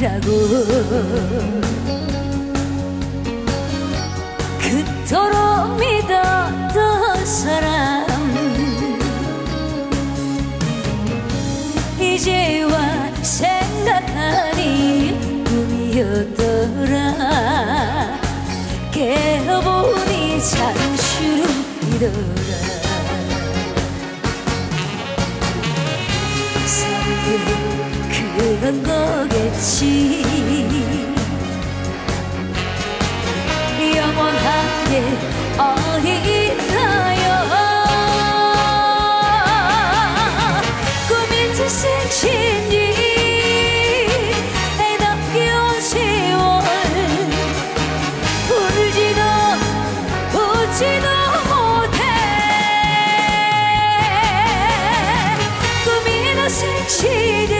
아니라고 그토록 믿었던 사람 이제와 생각하니 꿈이었더라 깨어보니 잔시름이더라 그건 거겠지 영원한 게 어디 있나요 꿈인지 생신지 애답게온 세월 울지도 웃지도 못해 꿈이나 생신이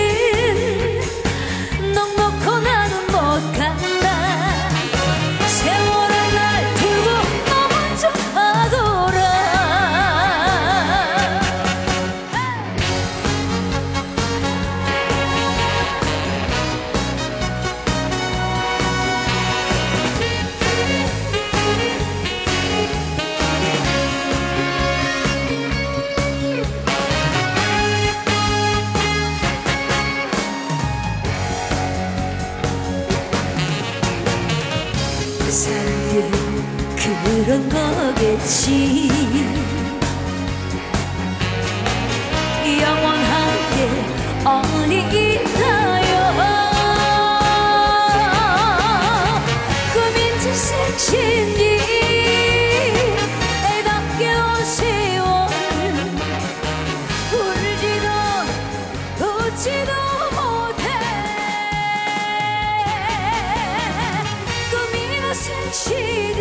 그런 거겠지 영원한 게 어디 있나요 꿈인지 생신지 애답게 온 세월 울지도 웃지도 못해 꿈이나 생신은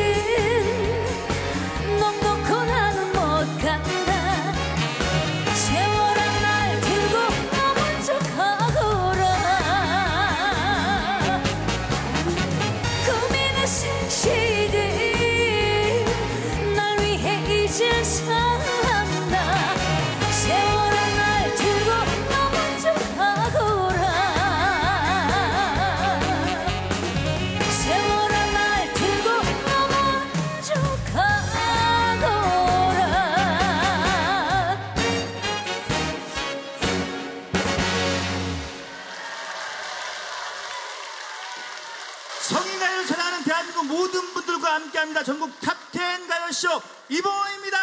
성인가요를 사랑하는 대한민국 모든 분들과 함께합니다. 전국 탑10 가요쇼 이보입니다.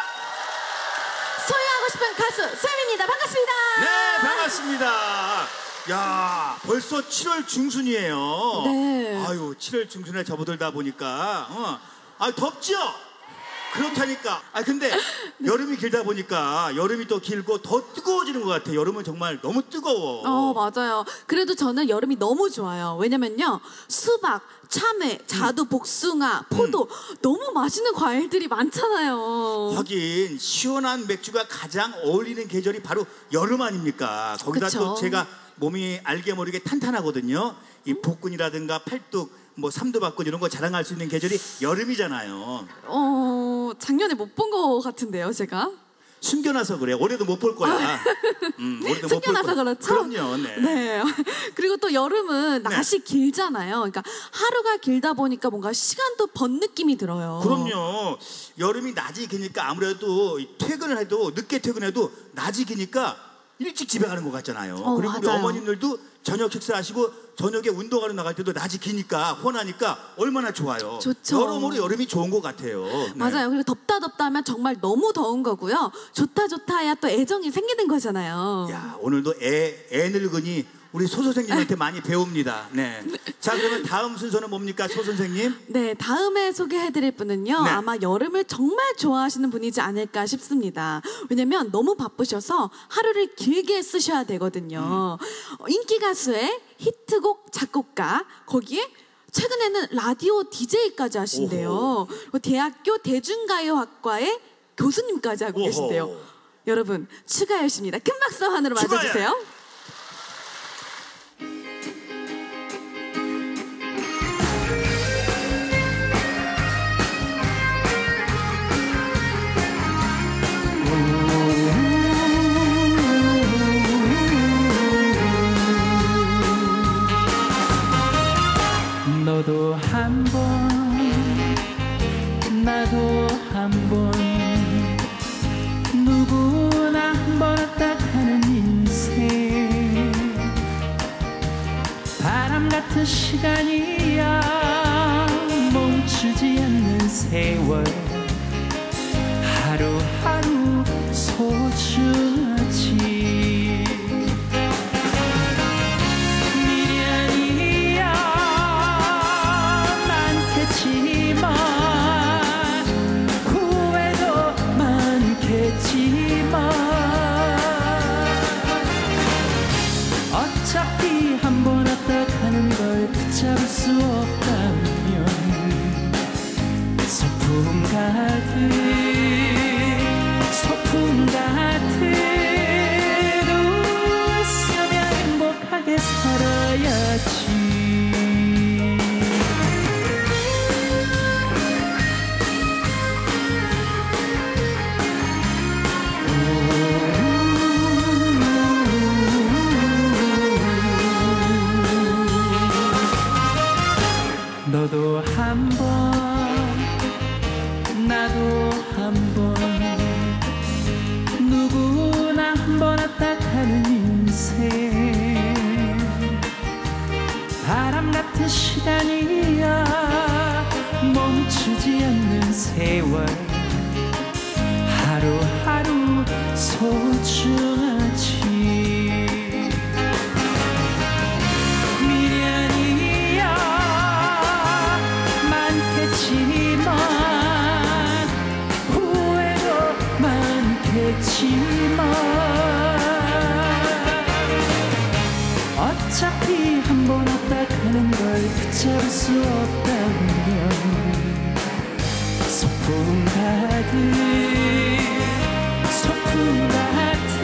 소유하고 싶은 가수 쌤입니다. 반갑습니다. 네, 반갑습니다. 야, 벌써 7월 중순이에요. 네. 아유, 7월 중순에 접어들다 보니까 덥죠? 그렇다니까. 근데 여름이 길다 보니까 여름이 또 길고 더 뜨거워지는 것 같아요. 여름은 정말 너무 뜨거워. 맞아요. 그래도 저는 여름이 너무 좋아요. 왜냐면요, 수박, 참외, 자두, 복숭아, 포도 너무 맛있는 과일들이 많잖아요. 하긴 시원한 맥주가 가장 어울리는 계절이 바로 여름 아닙니까? 거기다 그쵸? 또 제가 몸이 알게 모르게 탄탄하거든요. 이 복근이라든가 팔뚝, 뭐 삼두박근 이런 거 자랑할 수 있는 계절이 여름이잖아요. 작년에 못 본 것 같은데요, 제가. 숨겨놔서 그래. 올해도 못 볼 거야. 올해도 못 볼 거야. 숨겨놔서 그렇죠? 그럼요. 네. 네. 그리고 또 여름은 낮이 길잖아요. 그러니까 하루가 길다 보니까 뭔가 시간도 번 느낌이 들어요. 그럼요. 여름이 낮이 기니까 아무래도 퇴근을 해도 늦게 퇴근해도 낮이 기니까 일찍 집에 가는 것 같잖아요. 그리고 우리 맞아요. 어머님들도 저녁 식사하시고 저녁에 운동하러 나갈 때도 낮이 기니까 혼하니까 얼마나 좋아요. 좋죠. 여러모로 여름이 좋은 것 같아요. 네. 맞아요. 그리고 덥다 하면 정말 너무 더운 거고요. 좋다 해야 또 애정이 생기는 거잖아요. 야, 오늘도 애 늙은이 우리 소 선생님한테 많이 배웁니다. 네. 자, 그러면 다음 순서는 뭡니까, 소 선생님? 네, 다음에 소개해드릴 분은요. 네. 아마 여름을 정말 좋아하시는 분이지 않을까 싶습니다. 왜냐면 너무 바쁘셔서 하루를 길게 쓰셔야 되거든요. 인기 가수의 히트곡 작곡가, 거기에 최근에는 라디오 DJ까지 하신대요. 대학교 대중가요학과의 교수님까지 하고 계신대요. 여러분, 추가열 씨입니다. 큰 박수 하늘로 맞아주세요. 하루하루 소중하지. 미련이야 많겠지만 후회도 많겠지만 어차피 한 번 왔다 가는 걸 붙잡을 수 없다면 소풍 가듯 웃으며 행복하게 살아야지. 너도 한 번 나도 한 번 누구나 한 번 왔다 가는 인생 바람 같은 시간이야 멈추지 않는 세월 하루하루 소중하지. 어차피 한 번 왔다 가는 걸 붙잡을 수 없다면 소풍 가듯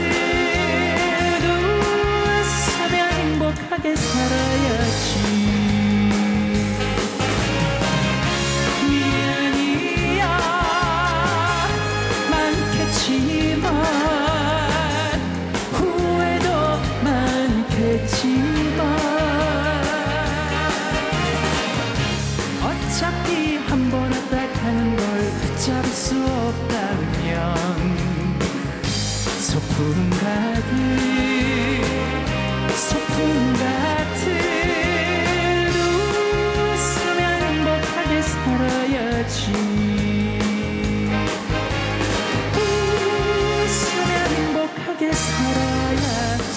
웃으며 행복하게 살아야지. 어차피 한 번 왔다 가는 걸 붙잡을 수 없다면 소풍 가듯 웃으며 행복하게 살아야지. 웃으며 행복하게 살아야지.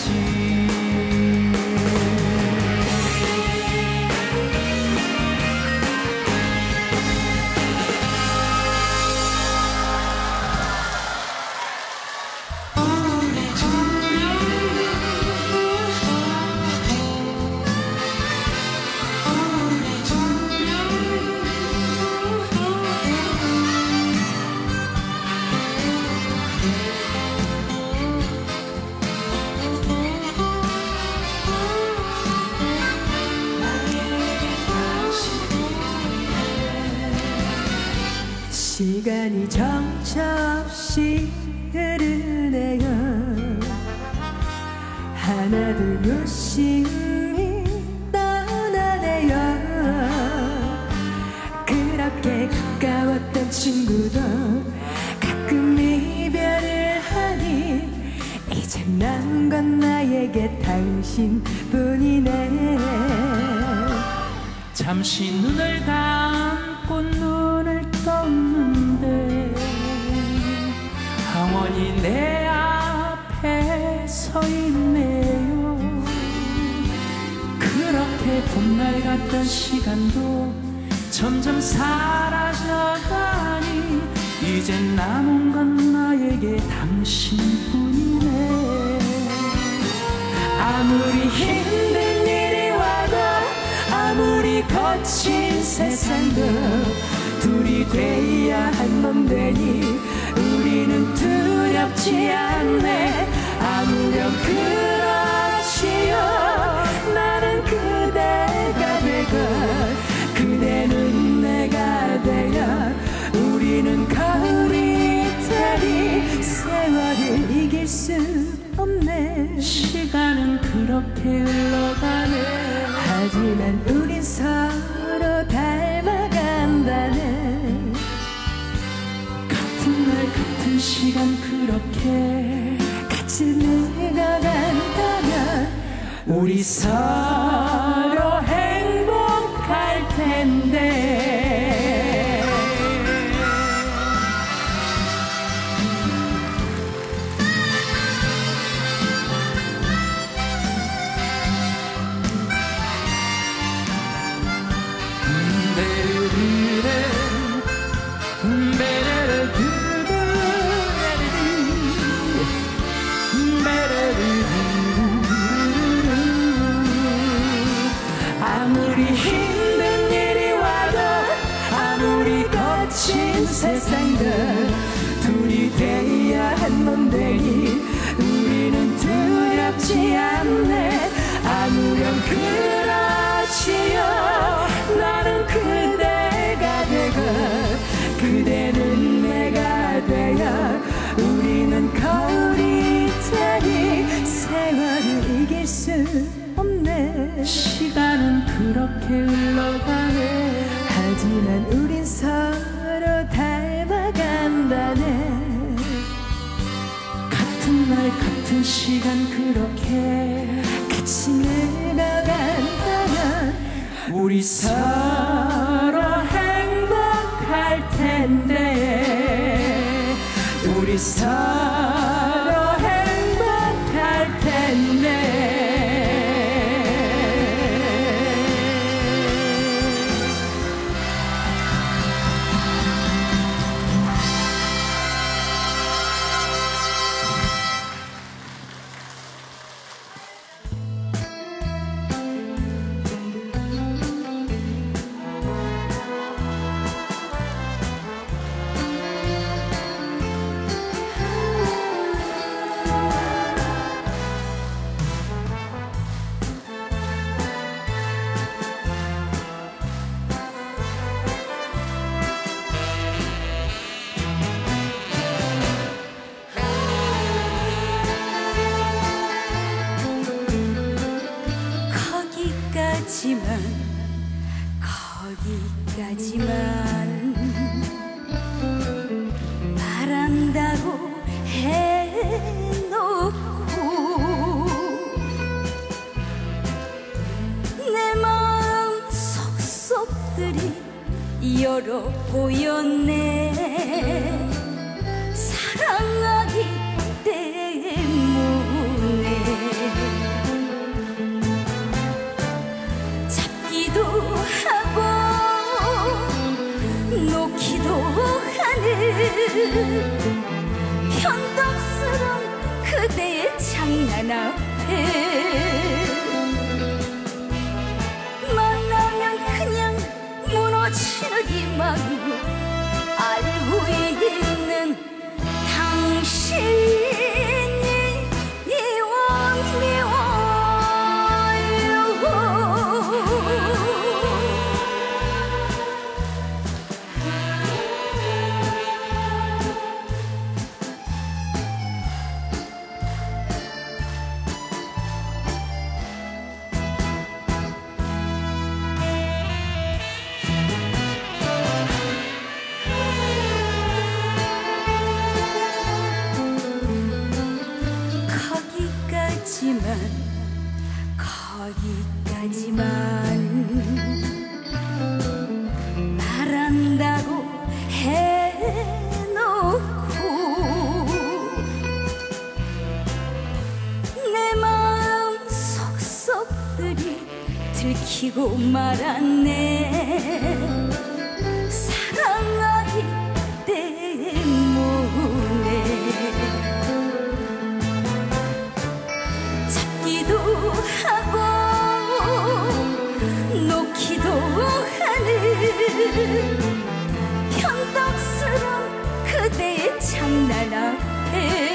시간이 정처없이 흐르네요. 하나 둘 유심히 떠나네요. 그렇게 가까웠던 친구도 가끔 이별을 하니 이제 남은 건 나에게 당신뿐이네. 잠시 눈을 감고 눈을 떴는데 영원히 내 앞에 서 있네요. 그렇게 봄날 같던 시간도 점점 사라져가니 이젠 남은 건 나에게 당신뿐이네. 아무리 힘든 일이 와도 아무리 거친 세상도 둘이 돼야 한 몸 되니 우리는 두렵지 않네. 아무렴 그렇지요. 나는 그대가 되고 그대는 내가 되어 우리는 가을이 되리. 세월을 이길 수 없네. 시간은 그렇게 흘러가네. 하지만 우린 서로 닮아간다네. 같은 날 같은 시간 그렇게 같이 늙어간다면 우리 서로 행복할 텐데. 시간은 그렇게 흘러가네. 하지만 우린 서로 닮아간다네. 같은 날 같은 시간 그렇게 같이 늙어간다면 우리 서로 행복할 텐데. 우리 서로 행복할 텐데. 거기까지만 말한다고 해놓고 내 마음 속속들이 열어 보였네. 사랑하기 때문에 잡기도 하고 놓기도 하는 변덕스런 그대의 장난 앞에 만나면 그냥 무너지는 이 마음 알고 있는 당신이 미워요. 거기까지만 말한다고 해놓고 내 마음 속속들이 들키고 말았네. 사랑하기 때문에 잡기도 하고 놓기도 하는 변덕스런 그대의 장난 앞에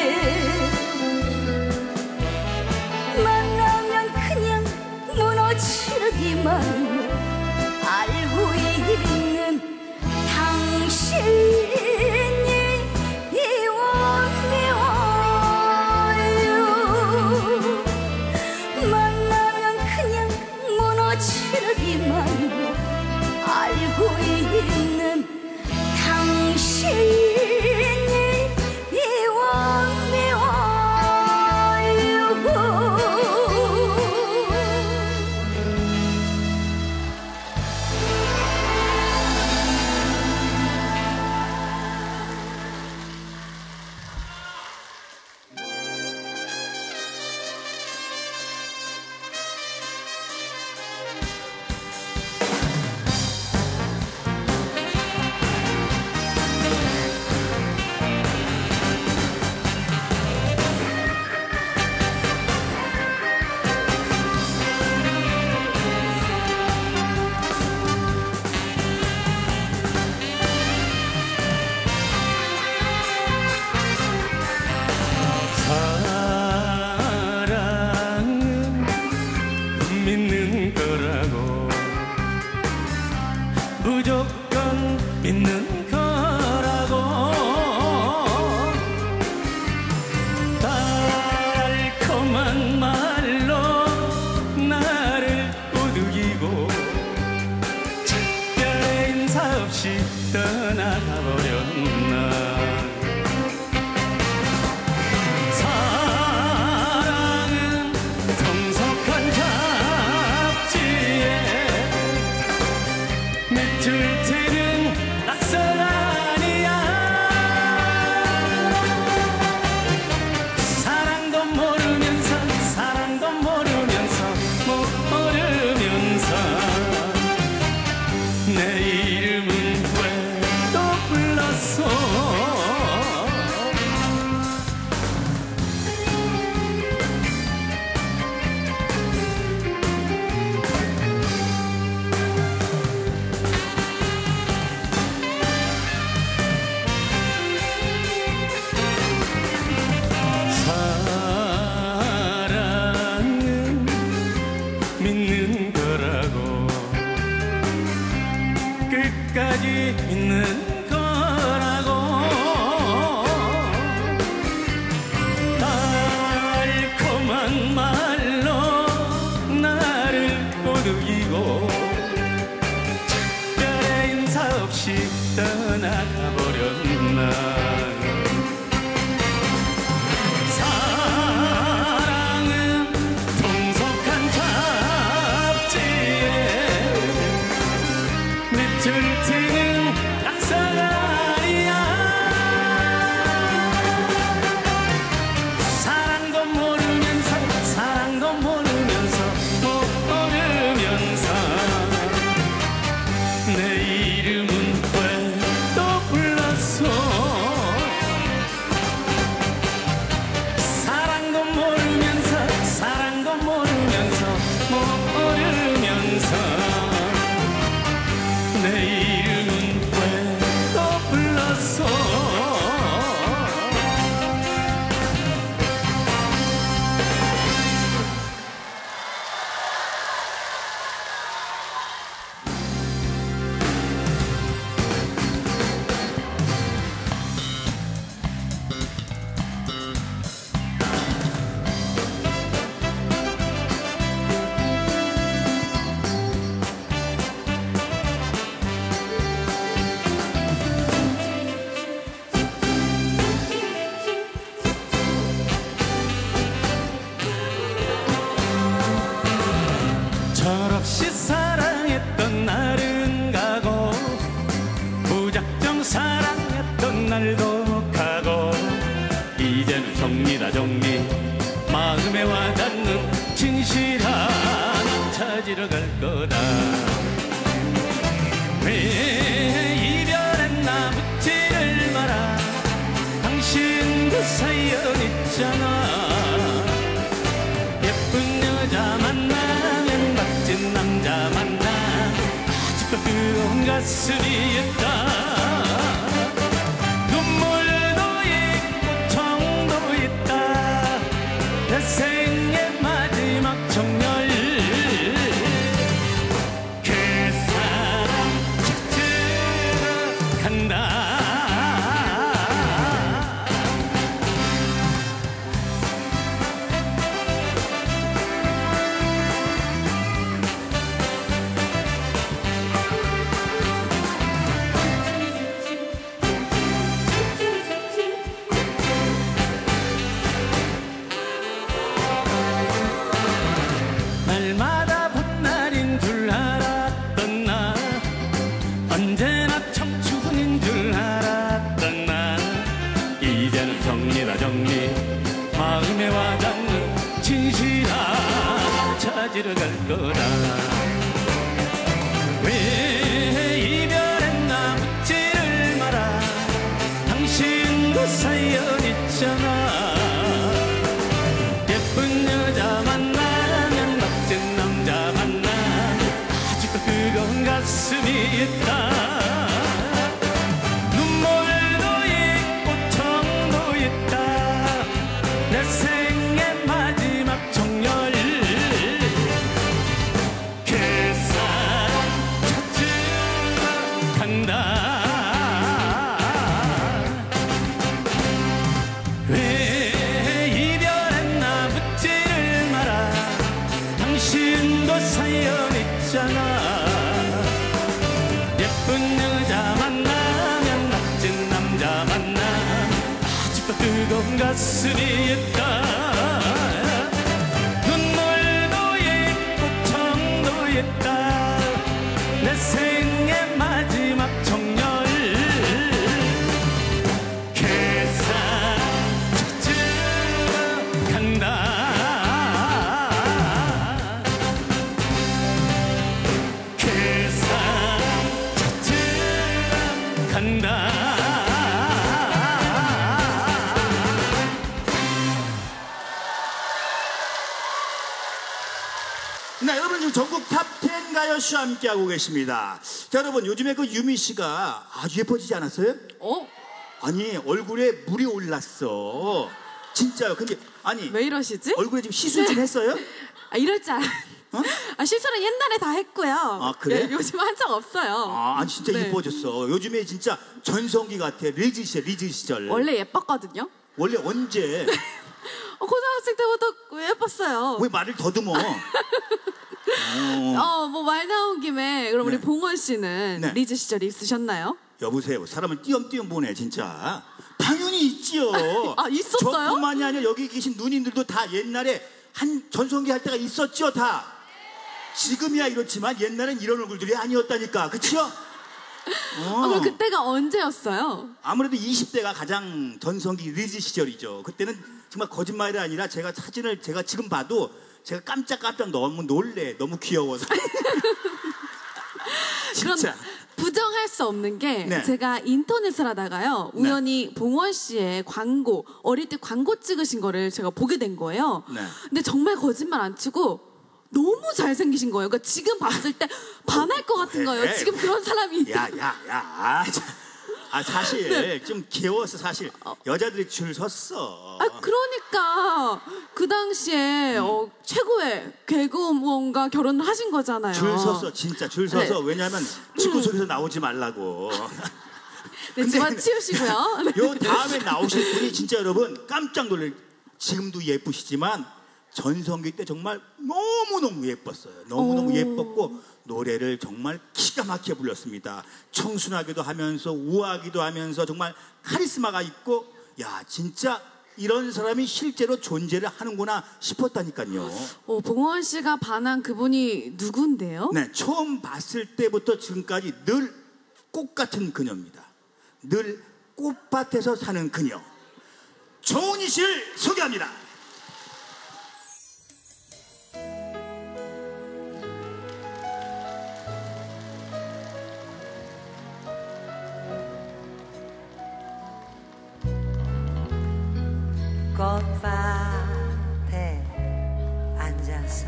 만나면 그냥 무너지는 이 마음을 알고 있는 당신이 미워요. 만나면 그냥 무너지는 이 마음을 알고 있는 정리다 정리 마음에 와닿는 진실한 찾으러 갈 거다 왜 이별했나 묻지를 마라 당신 그 사연 있잖아 예쁜 여자 만나면 멋진 남자 만나 아직도 뜨거운 가슴이 있다 눈물도 있고 청도 있다 내 생의 마지막 정열 그 사람 찾으러 간다 날마다 봄날인 줄 알았던 나 언제나 청춘인 줄 알았던 나 이제는 정리다 정리 마음에 와닿는 진실아 찾으러 갈 거다 왜 이별했나 묻지를 마라 당신 그 사연 있잖아 예쁜 여자 만나면 멋진 남자 만나 아직도 뜨거운 가슴이 있다 눈물도 있고 청도 있다 내 생의 마지막 정열 그 사람 찾으러 간다 왜 이별했나 묻지를 마라 당신도 사연 있잖아 예쁜 여자 만나면 멋진 남자 만나 아직도 뜨거운 가슴이 있다 눈물도 있고 청도 있다 내 생의 마지막 정열 그 사람 찾으러 간다 그 사람 찾으러 간다 네, 여러분 지금 전국 탑10 가요쇼 함께하고 계십니다. 자, 여러분 요즘에 그 유미 씨가 아주 예뻐지지 않았어요? 아니 얼굴에 물이 올랐어. 진짜요. 근데 아니 왜 이러시지? 얼굴에 지금 시술 좀 했어요? 아, 이럴 줄 알았. 어? 아, 실수는 옛날에 다 했고요. 아, 그래? 네, 요즘 한 적 없어요. 아니 진짜 네. 예뻐졌어. 요즘에 진짜 전성기 같아. 리즈 시절. 원래 예뻤거든요. 원래 언제? 고등학생 때부터 예뻤어요. 왜 말을 더듬어? 뭐 말 나온 김에 그럼 네. 우리 봉원 씨는 네. 리즈 시절 있으셨나요? 여보세요. 사람을 띄엄띄엄 보네 진짜. 당연히 있지요. 아, 있었어요? 저뿐만이 아니라 여기 계신 누님들도 다 옛날에 한 전성기 할 때가 있었죠 다. 지금이야 이렇지만 옛날엔 이런 얼굴들이 아니었다니까. 그치요? 그럼 그때가 언제였어요? 아무래도 20대가 가장 전성기 리즈 시절이죠. 그때는 정말 거짓말이 아니라 제가 사진을 제가 지금 봐도 제가 깜짝깜짝 너무 놀래. 너무 귀여워서. 그럼 진짜. 부정할 수 없는 게 네. 제가 인터넷을 하다가요 우연히 봉원 씨의 광고 어릴 때 광고 찍으신 거를 제가 보게 된 거예요. 네. 근데 정말 거짓말 안 치고 너무 잘생기신 거예요. 그러니까 지금 봤을 때 반할 것 같은 거예요. 에이, 지금 그런 사람이. 야. 사실 네. 좀 귀여워서 사실 여자들이 줄 섰어. 아, 그러니까 그 당시에 최고의 개그우먼과 결혼을 하신 거잖아요. 줄 섰어 진짜 줄 서서. 네. 왜냐하면 직구 속에서 나오지 말라고. 네, 집안 치우시고요. 네. 요 다음에 나오실 분이 진짜 여러분 깜짝 놀랄. 지금도 예쁘시지만 전성기 때 정말 너무너무 예뻤어요. 너무너무 예뻤고 노래를 정말 기가 막히게 불렀습니다. 청순하기도 하면서 우아하기도 하면서 정말 카리스마가 있고 야 진짜 이런 사람이 실제로 존재를 하는구나 싶었다니까요. 봉원 씨가 반한 그분이 누군데요? 네, 처음 봤을 때부터 지금까지 늘 꽃 같은 그녀입니다. 늘 꽃밭에서 사는 그녀. 정훈이 씨를 소개합니다. 꽃밭에 앉아서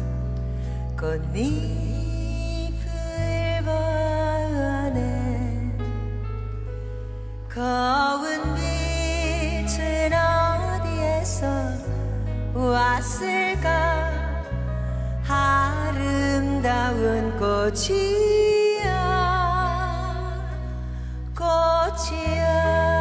꽃잎을 보네 거운 빛은 어디에서 왔을까 아름다운 꽃이야 꽃이야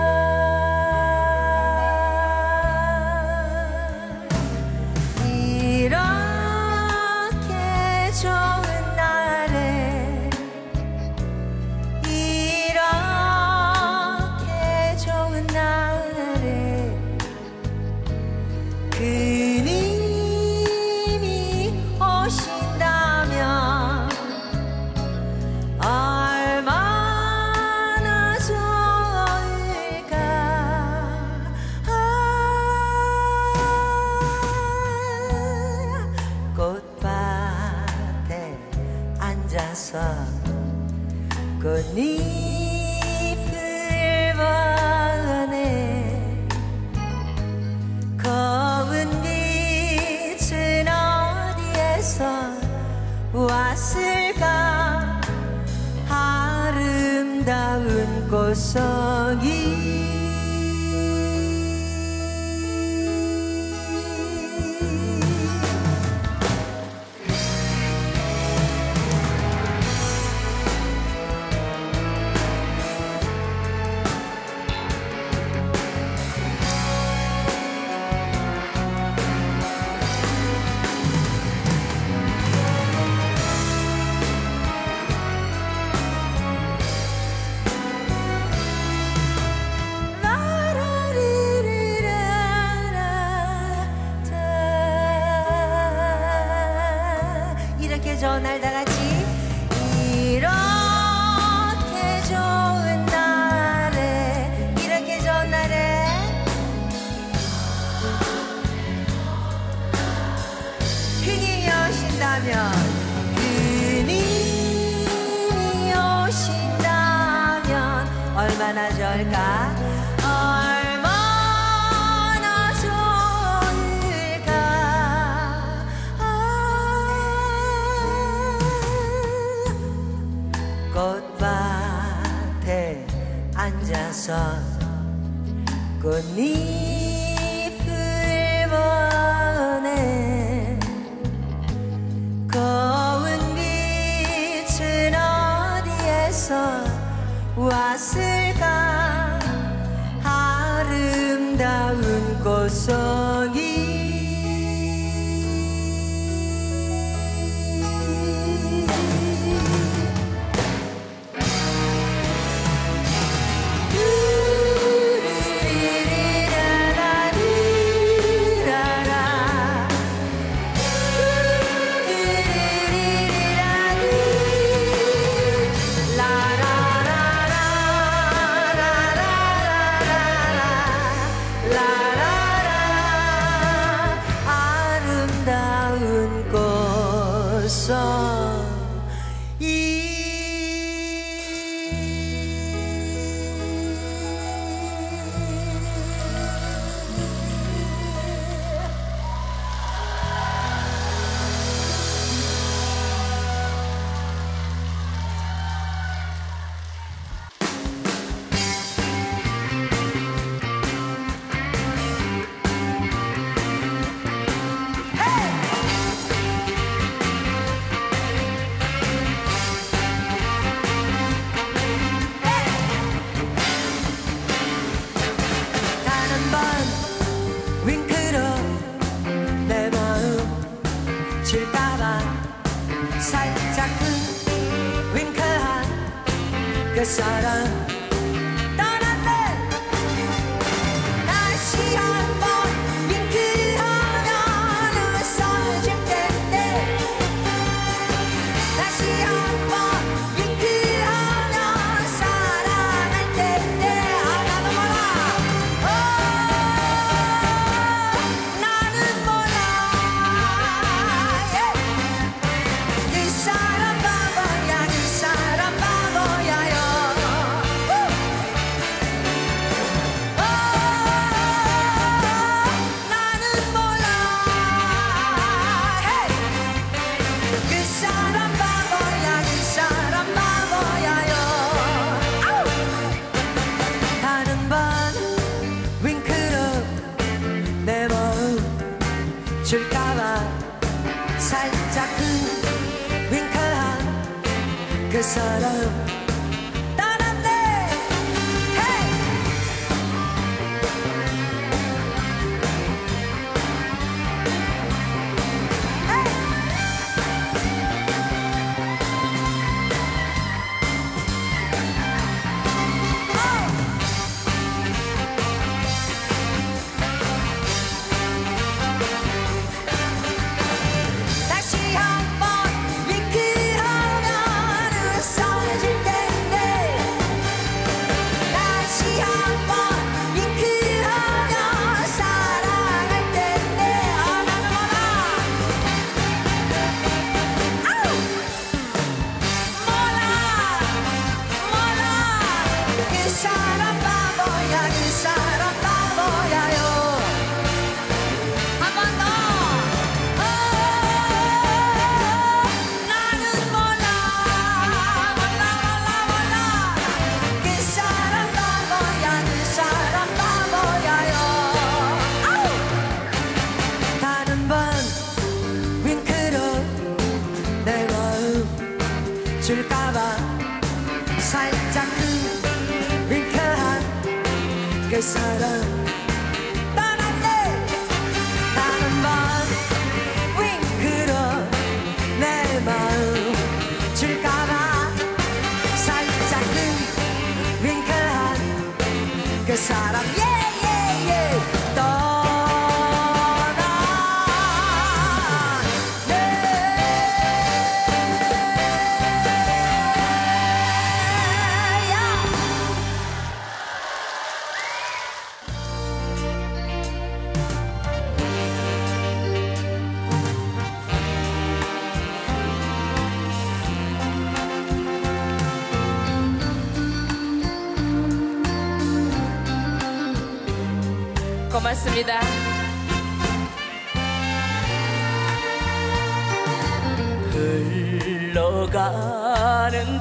꽃잎을 보네 거운 빛은 어디에서 왔을까 아름다운 꽃송이 좋은 날 다 같이 이렇게 좋은 날에 이렇게 좋은 날에 그님이 오신다면 그님이 오신다면 얼마나 좋을까 얼마나 좋을까 꽃밭에 앉아서 꽃잎을 보네 거운 빛은 어디에서 왔을까 아름다운 꽃송이 그 사람 떠났네 다시 한번 윙크하면 웃어줄 텐데 다시 한번 윙크하면 사랑할 텐데 아 나도 몰라 떠났네. 헤이. 다시 한번 윙크하면 웃어질 텐데 다시 한번 윙크하면 사랑할 텐데 나는 몰라 아우 몰라 그 사람 바보야 그 사람 바보야요 한 번 더 나는 몰라 그 사람 바보야 그 사람 바보야요 아우 다른 번 윙크로 내 마음 줄까봐 살짝 윙크한 그 사람 떠났네 다른 번 윙크로 내 마음 줄까봐 살짝 윙크한 그 사람 예예예 고맙습니다. 흘러가는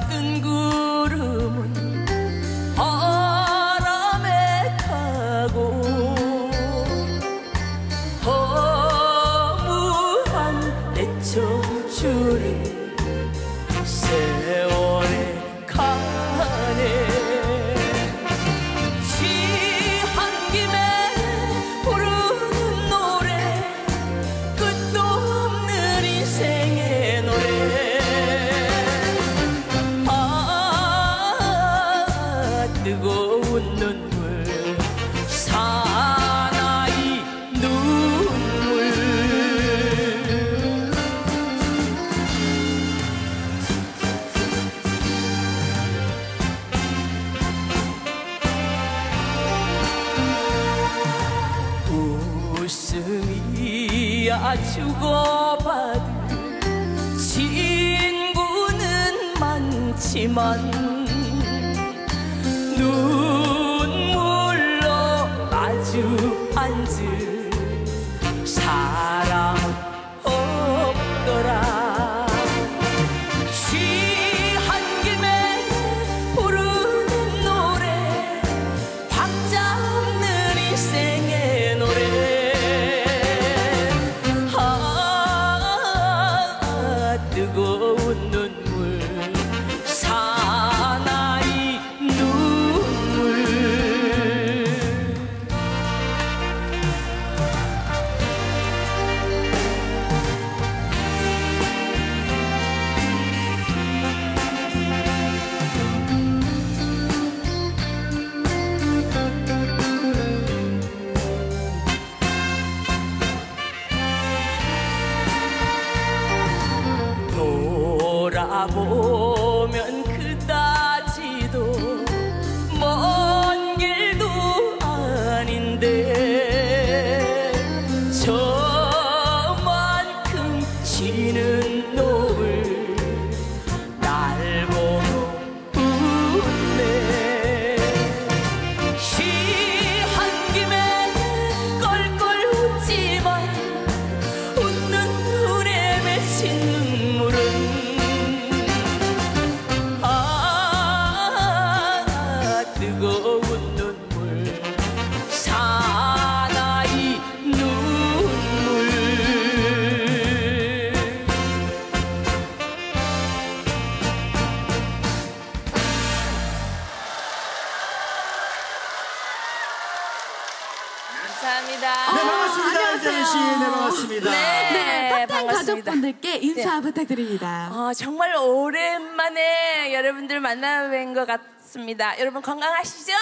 뜬구름은 바람에 타고 허무한 내 청춘은 세월에 가네 취한 김에 부르는 노래 끝도 없는 인생의 노래 뜨거운 눈물 사나이 눈물 웃음이야 주고받은 친구는 많지만 눈물로 마주 앉은 사람은 없더라 취한 김에 부르는 노래 박자 없는 인생의 노래 뜨거운 눈물 사나이 눈물 감사합니다. 네, 반갑습니다. 안녕하세요. 이재현 씨. 네, 반갑습니다. 네, 탑텐 반갑습니다. 가족분들께 인사 네. 부탁드립니다. 정말 오랜만에 여러분들 만나뵌 것 같습니다. 여러분 건강하시죠?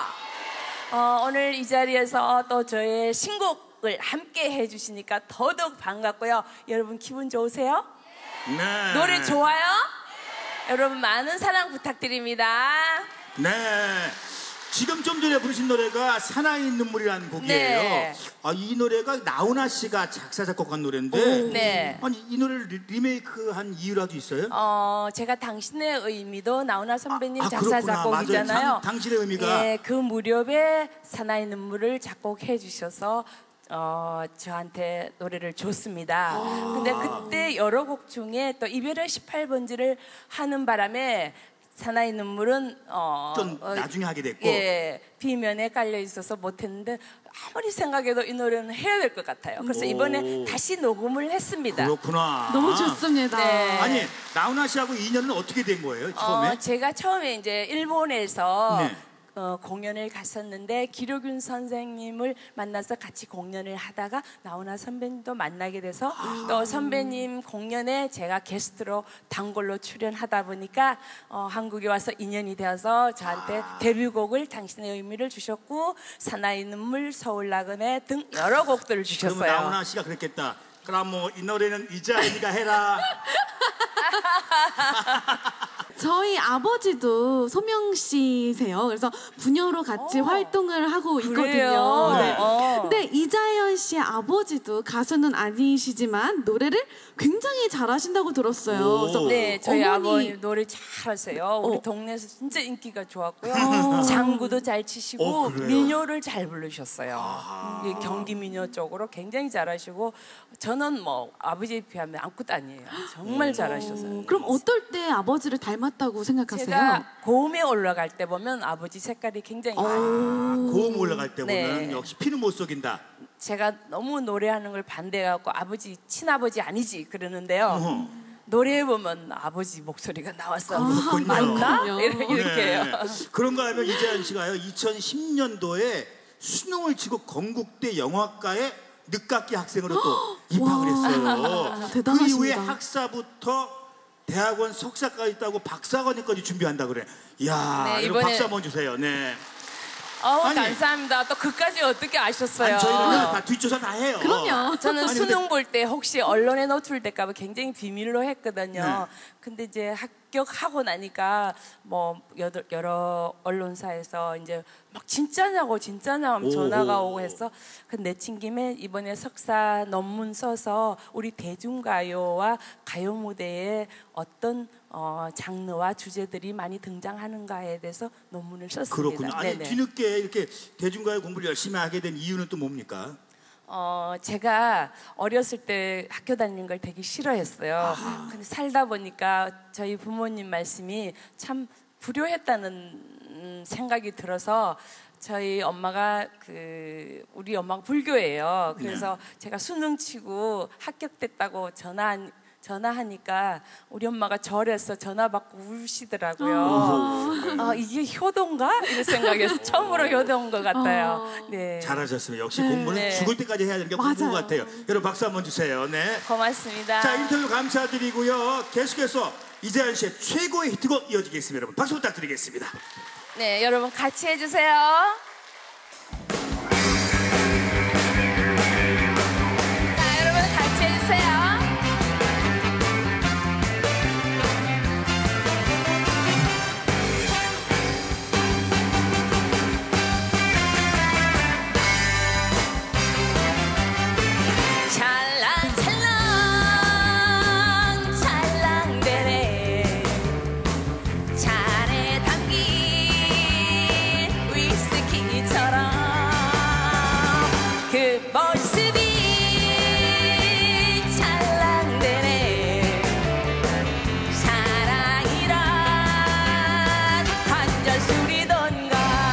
오늘 이 자리에서 또 저의 신곡을 함께 해주시니까 더더욱 반갑고요. 여러분 기분 좋으세요? 네. 노래 좋아요? 여러분 많은 사랑 부탁드립니다. 네. 지금 좀 전에 부르신 노래가 사나이 눈물이라는 곡이에요. 네. 이 노래가 나훈아 씨가 작사 작곡한 노래인데 네. 아니 이 노래를 리메이크한 이유라도 있어요? 제가 당신의 의미도 나훈아 선배님 아, 작사 그렇구나. 작곡이잖아요. 맞아요. 당신의 의미가. 예, 그 무렵에 사나이 눈물을 작곡해 주셔서 저한테 노래를 줬습니다. 근데 그때 여러 곡 중에 또 이별의 18번지를 하는 바람에 사나이 눈물은 좀 나중에 하게 됐고. 예, 비면에 깔려 있어서 못했는데 아무리 생각해도 이 노래는 해야 될 것 같아요. 그래서 이번에 다시 녹음을 했습니다. 그렇구나. 너무 좋습니다. 네. 아니 나훈아 씨하고 인연은 어떻게 된 거예요? 처음에? 제가 처음에 이제 일본에서 네. 공연을 갔었는데 기료균 선생님을 만나서 같이 공연을 하다가 나훈아 선배님도 만나게 돼서 또 선배님 공연에 제가 게스트로 단골로 출연하다 보니까 한국에 와서 인연이 되어서 저한테 데뷔곡을 당신의 의미를 주셨고 사나이 눈물 서울나그네 등 여러 곡들을 그러면 주셨어요. 나훈아 씨가 그랬겠다. 그럼 뭐 이 노래는 이자연이가 해라. 저희 아버지도 소명 씨세요. 그래서 부녀로 같이 활동을 하고 있거든요. 그래요? 네. 어. 근데 이자연 씨의 아버지도 가수는 아니시지만 노래를 굉장히 잘하신다고 들었어요. 오. 그래서 네, 저희 어머니 아버님 노래 잘하세요. 우리 동네에서 진짜 인기가 좋았고요. 장구도 잘 치시고 그래요? 민요를 잘 부르셨어요. 이 경기 민요 쪽으로 굉장히 잘하시고 저는 뭐 아버지에 비하면 아무것도 아니에요. 정말 잘하셨어요. 그럼 어떨 때 아버지를 닮았다고 생각하세요? 제가 고음에 올라갈 때 보면 아버지 색깔이 굉장히 고음 올라갈 때 네. 보면 역시 피는 못 속인다. 제가 너무 노래하는 걸 반대해갖고 아버지 친아버지 아니지 그러는데요. 노래해 보면 아버지 목소리가 나왔어. 그렇군요. 맞나? 그렇군요. 이렇게 해요. 그런가 하면 이재현 씨가요 2010년도에 수능을 치고 건국대 영화과에 늦깎이 학생으로 또 입학을 했어요. 그 대단하십니다. 이후에 학사부터 대학원 석사까지 있다고 박사과정까지 준비한다 그래. 이야, 네, 여러분 이번에- 박수 한번 주세요. 네. 어우, 아니. 감사합니다. 또 그까지 어떻게 아셨어요? 아니, 저희는 다 뒷조사 다 해요. 그럼요. 저는 아니, 수능 볼 때 혹시 언론에 노출될까 봐 굉장히 비밀로 했거든요. 네. 근데 이제 합격하고 나니까 뭐 여러 언론사에서 이제 막 진짜냐고 하면 전화가 오고 해서 그 내친 김에 이번에 석사 논문 써서 우리 대중가요와 가요 무대에 어떤 장르와 주제들이 많이 등장하는가에 대해서 논문을 썼습니다. 그렇군요. 아니 네네. 뒤늦게 이렇게 대중가요 공부를 열심히 하게 된 이유는 또 뭡니까? 제가 어렸을 때 학교 다니는 걸 되게 싫어했어요. 근데 살다 보니까 저희 부모님 말씀이 참 불효했다는 생각이 들어서 저희 엄마가 우리 엄마가 불교예요. 그래서 제가 수능 치고 합격됐다고 전화하니까 우리 엄마가 절에서 전화 받고 우시더라고요. 이게 효도인가? 이런 생각해서 처음으로 효도인 것 같아요. 네. 잘하셨습니다. 역시 공부는 네. 죽을 때까지 해야 되는 게 공부인 것 맞아요. 같아요. 여러분 박수 한번 주세요. 네. 고맙습니다. 자 인터뷰 감사드리고요. 계속해서 이재현 씨의 최고의 히트곡 이어지겠습니다. 여러분 박수 부탁드리겠습니다. 네, 여러분 같이 해주세요. 자, 여러분 같이 해주세요. 찰랑찰랑 찰랑대네 잔에 담긴 위스키처럼 그 모습이 찰랑대네 사랑이란 한절 술이던가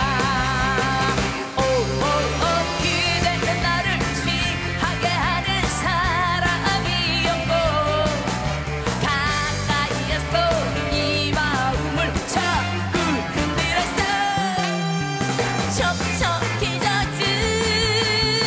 오오오 그대는 나를 취하게 하는 사람이었고 가까이에서 이 마음을 자꾸 흔들었어 촉촉히 젖은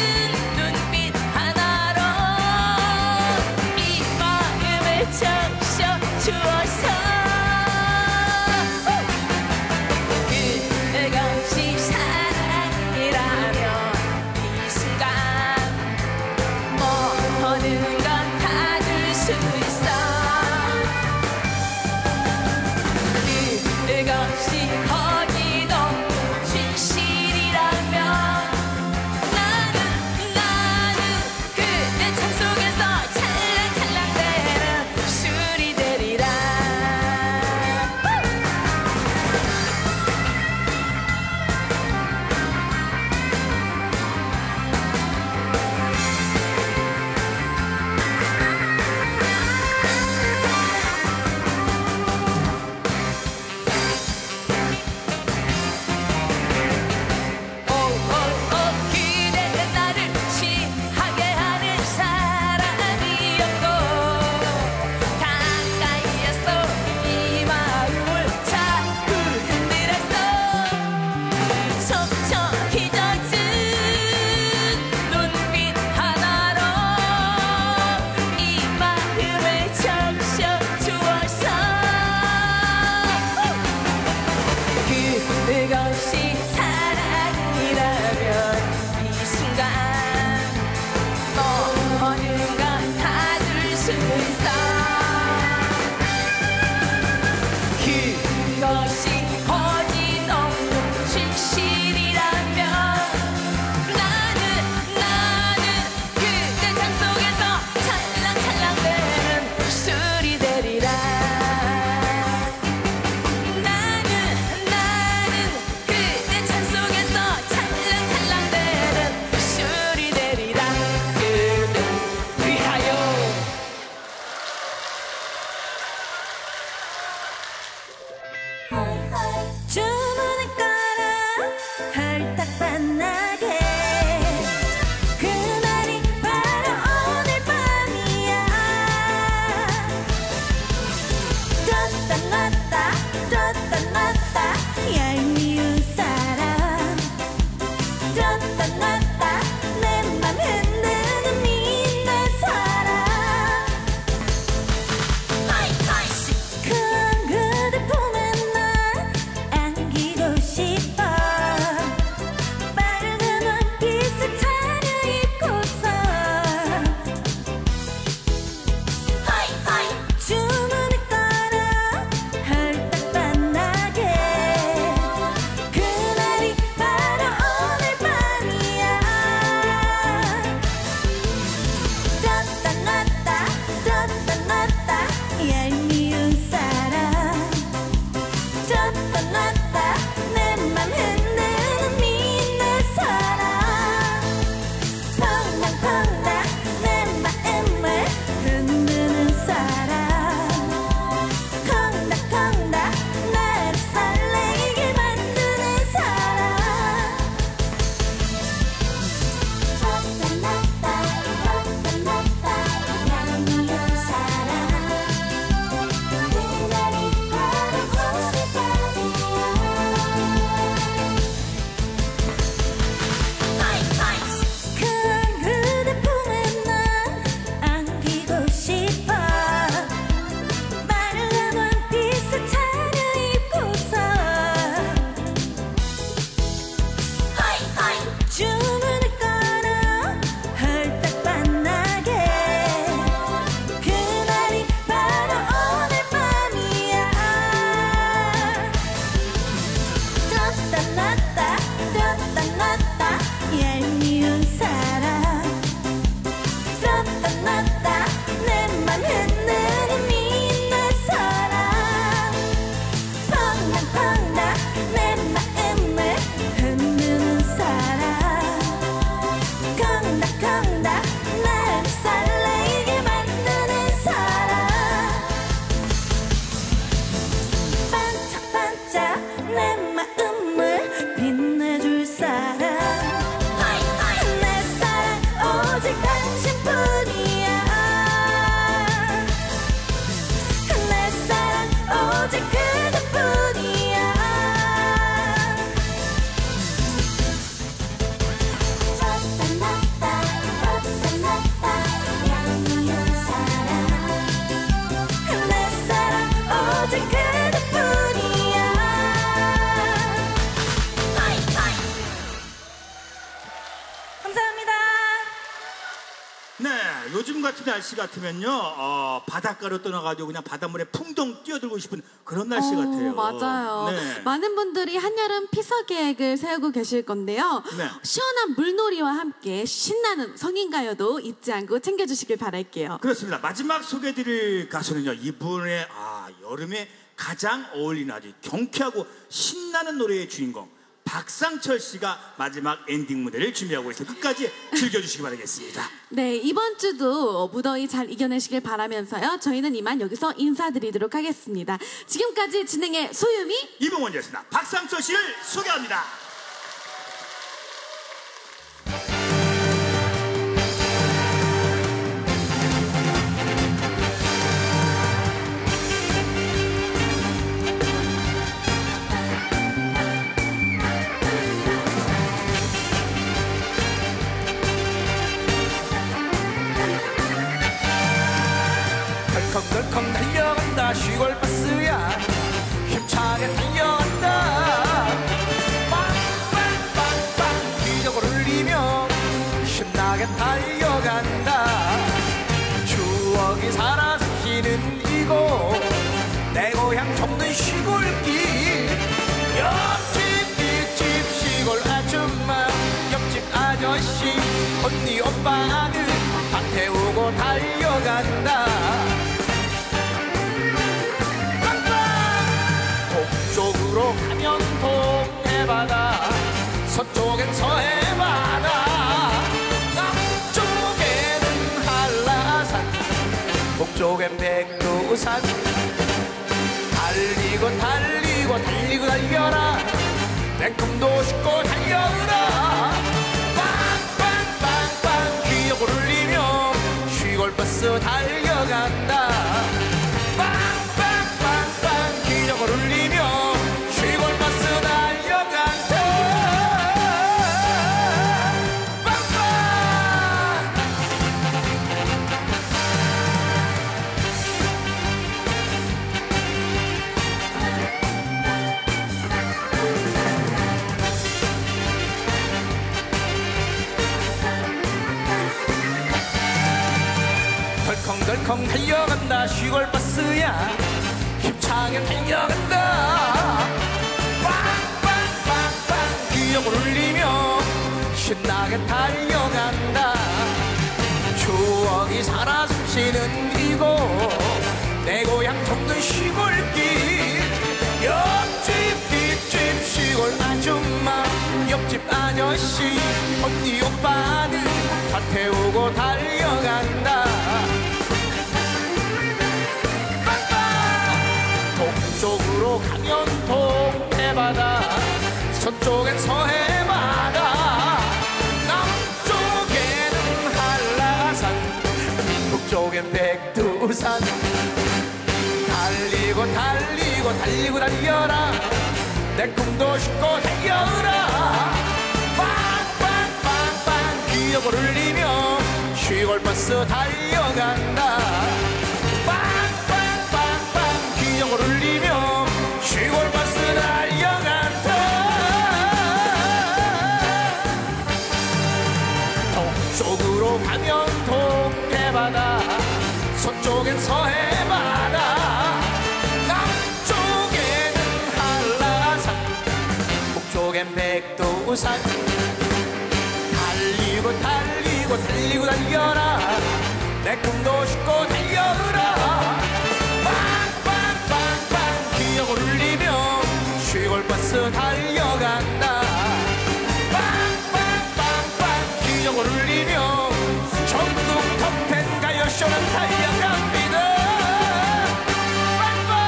네, 요즘 같은 날씨 같으면요, 바닷가로 떠나가지고 그냥 바닷물에 풍덩 뛰어들고 싶은 그런 날씨 같아요. 맞아요. 네. 많은 분들이 한여름 피서 계획을 세우고 계실 건데요. 네. 시원한 물놀이와 함께 신나는 성인가요도 잊지 않고 챙겨주시길 바랄게요. 그렇습니다. 마지막 소개해드릴 가수는요, 이분의 여름에 가장 어울리는 아주 경쾌하고 신나는 노래의 주인공 박상철 씨가 마지막 엔딩 무대를 준비하고 있어요. 끝까지 즐겨주시기 바라겠습니다. 네, 이번 주도 무더위 잘 이겨내시길 바라면서요. 저희는 이만 여기서 인사드리도록 하겠습니다. 지금까지 진행의 소유미, 이봉원이었습니다. 박상철 씨를 소개합니다. 덜컹덜컹 달려간다 시골버스야 힘차게 달려간다 빵빵빵빵 기적을 울리며 신나게 달려간다 추억이 살아 숨쉬는 이곳 내 고향 정든 시골길 옆집 뒷집 시골 아줌마 옆집 아저씨 언니 오빠들 밥 태우고 달려간다 동쪽으로 가면 동해바다 서쪽엔 서해바다 남쪽에는 한라산 북쪽엔 백두산 달리고 달리고 달리고 달려라 내 꿈도 싣고 달려라 빵빵빵빵 기억을 울리며 시골버스 달려간다 빵빵빵빵 기적을 울리며 시골버스 달려간다 빵빵 덜컹덜컹 달려간다 시골버스야 힘차게 달려간다 빵빵빵빵 기억을 울리며 신나게 달려간다 추억이 살아 숨쉬는 이곳 내 고향 정든 시골길 옆집 뒷집 시골 아줌마 옆집 아저씨 언니 오빠들 다 태우고 달려간다 동쪽으로 가면 동해바다 서쪽엔 서해바다 남쪽에는 한라산 북쪽엔 백두산 달리고 달리고 달리고 달려라 내 꿈도 싣고 달려라 빵빵빵빵 기억을 울리며 시골버스 달려간다 빵빵빵빵 기억을 울리며 시골버스 달려간다 동쪽으로 가면 동해바다 서쪽엔 서해바다 남쪽에는 한라산 북쪽엔 백두산 달리고 달리고 달리고 달려라 내 꿈도 싣고 달려라 빵빵빵빵 기억을 울리며 시골버스 달려간다 빵빵빵빵 기억을 울리며 전국 톱텐 가요쇼는 달려갑니다 빵빵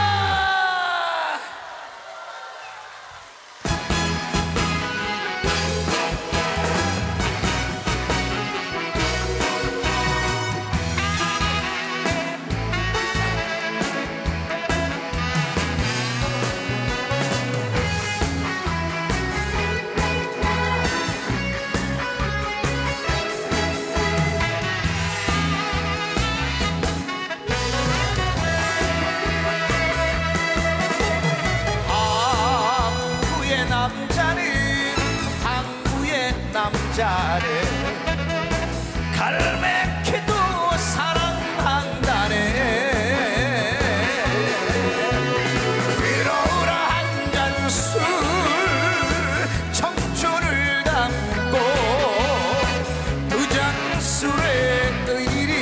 남자는 갈매기들 술의 의리